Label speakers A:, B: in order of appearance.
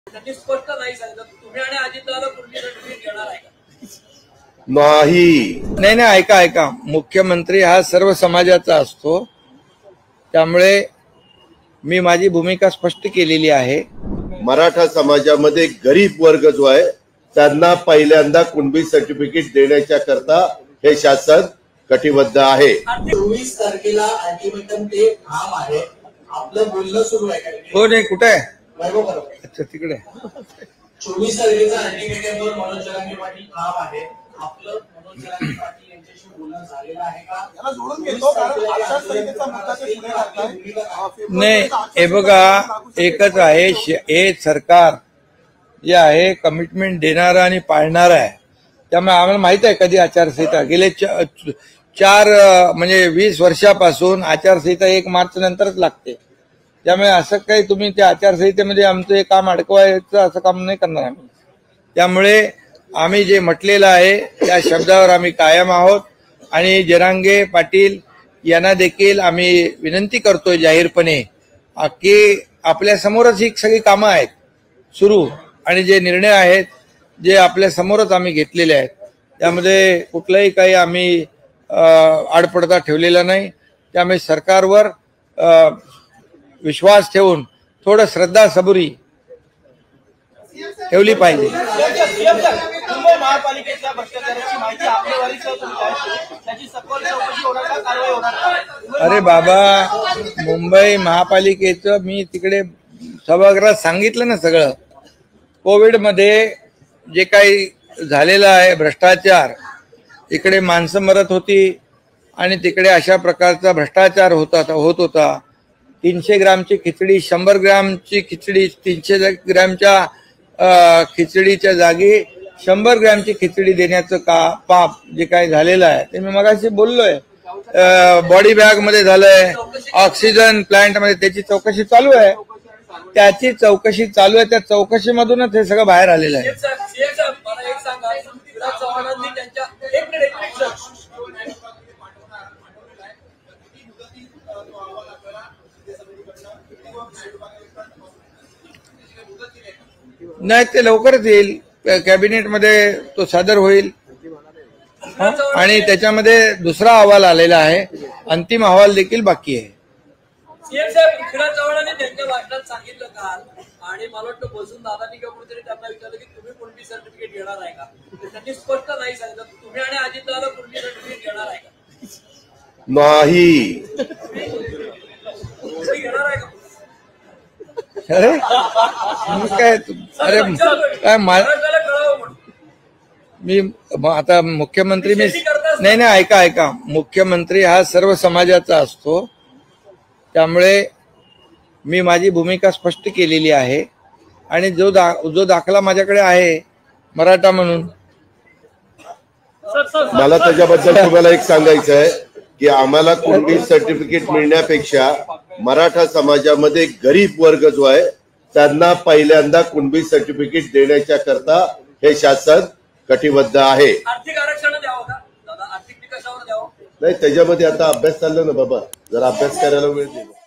A: त्यांनी स्पष्ट नाही सांगितलं. तुम्ही आणि अजितदादा कुठली सर्टिफिकेट घेणार आहे का?
B: नाही ऐका मुख्यमंत्री हा सर्व समाजाचा असतो, त्यामुळे मी माझी भूमिका स्पष्ट केलेली आहे.
C: मराठा समाजामध्ये गरीब वर्ग जो आहे त्यांना पहिल्यांदा कुणबी सर्टिफिकेट देण्याच्या करता हे शासन कटिबद्ध आहे.
D: 24 तारखेला अल्टिमेटम ते काम आहे. आपलं बोलणं सुरू आहे का?
B: हो नाही कुठे आहे?
D: अच्छा
B: तिकडे
D: 24 तारखेचा अल्टिमेटमवर मनोज जरांगे पाटील काम आहे. आपलं मनोज जरांगे पाटील यांच्याशी बोलणं झालेलं आहे का? याला जोडून घेतो कारण आचारसंहितेचा मुद्दा ते पुढे टाकलाय.
B: नाही हे बघा एकच आहे, हे सरकार जे आहे कमिटमेंट देणार आणि पाळणार आहे. त्यामुळे आम्हाला माहित आहे कधी आचारसंहिता गेले 20 वर्षापासून आचारसंहिता 1 मार्च नंतरच लागते. त्यामुळे असं काही तुम्ही त्या आचारसंहितेमध्ये आमचं हे काम अडकवायचं असं काम नाही करणार आम्ही. त्यामुळे आम्ही जे म्हटलेलं आहे त्या शब्दावर आम्ही कायम आहोत आणि जरांगे पाटील यांना देखील आम्ही विनंती करतोय जाहीरपणे की आपल्या समोरच ही सगळी कामं आहेत सुरू आणि जे निर्णय आहेत जे आपल्या समोरच आम्ही घेतलेले आहेत त्यामध्ये कुठलाही काही आम्ही आडपडदा ठेवलेला नाही. त्यामुळे सरकारवर विश्वास ठेवून थोडं श्रद्धा सबुरी ठेवली पाहिजे.
E: मुंबई महापालिकेच्या भ्रष्टाचाराची माहिती आकडेवारीसह त्याची सखोल चौकशी होणार का, कारवाई होणार का?
B: अरे बाबा मुंबई महापालिकेचं मी तिकडे सभागृहात सांगितलं ना सगळं. कोविडमध्ये जे काही झालेलं आहे भ्रष्टाचार, इकडे माणसं मरत होती आणि तिकडे अशा प्रकारचा भ्रष्टाचार होत होता. 300 ग्रामची खिचडी 100 ग्रामची खिचडी 300 ग्रामच्या खिचडीच्या जागी 100 ग्रॅमची खिचडी देण्याचं पाप जे काही झालेलं आहे ते मी मगाशी बोललोय. बॉडी बॅग मध्ये झालंय, ऑक्सिजन प्लांट मध्ये त्याची चौकशी चालू आहे. त्या चौकशीमधूनच हे सगळं बाहेर आलेलं आहे. नाही ते लवकरच येईल, कॅबिनेटमध्ये तो सादर होईल आणि त्याच्यामध्ये दुसरा अहवाल आलेला आहे, अंतिम अहवाल देखील बाकी आहे.
A: सीएम साहेब पृथ्वीराज चव्हाणांनी त्यांच्या भाषणात सांगितलं काल आणि मला वाटतं बसून दादानी किंवा कुठेतरी त्यांना विचारलं की तुम्ही कुणबी सर्टिफिकेट घेणार आहे का? त्यांनी स्पष्ट नाही सांगितलं. तुम्ही आणि अजितदादा कुणबी सर्टिफिकेट घेणार आहे का?
C: नाही
A: घेणार आहे का?
B: अरे काय मी आता मुख्यमंत्री नाही ऐका मुख्यमंत्री हा सर्व समाजाचा असतो, त्यामुळे मी माझी भूमिका स्पष्ट केलेली आहे आणि जो दाखला माझ्याकडे आहे मराठा म्हणून
C: मला त्याच्याबद्दल तुम्हाला एक सांगायचं आहे की आम्हाला कुणबी सर्टिफिकेट मिळण्यापेक्षा मराठा समाजामध्ये गरीब वर्ग जो आहे त्यांना पहिल्यांदा कुणबी सर्टिफिकेट देण्याच्या करता हे शासन कटिबद्ध आहे.
A: आर्थिक आरक्षण द्यावं का दादा? आर्थिक निकषावर द्यावं?
C: नाही त्याच्यामध्ये आता अभ्यास चालला ना बाबा, जरा अभ्यास करायला वेळ दे.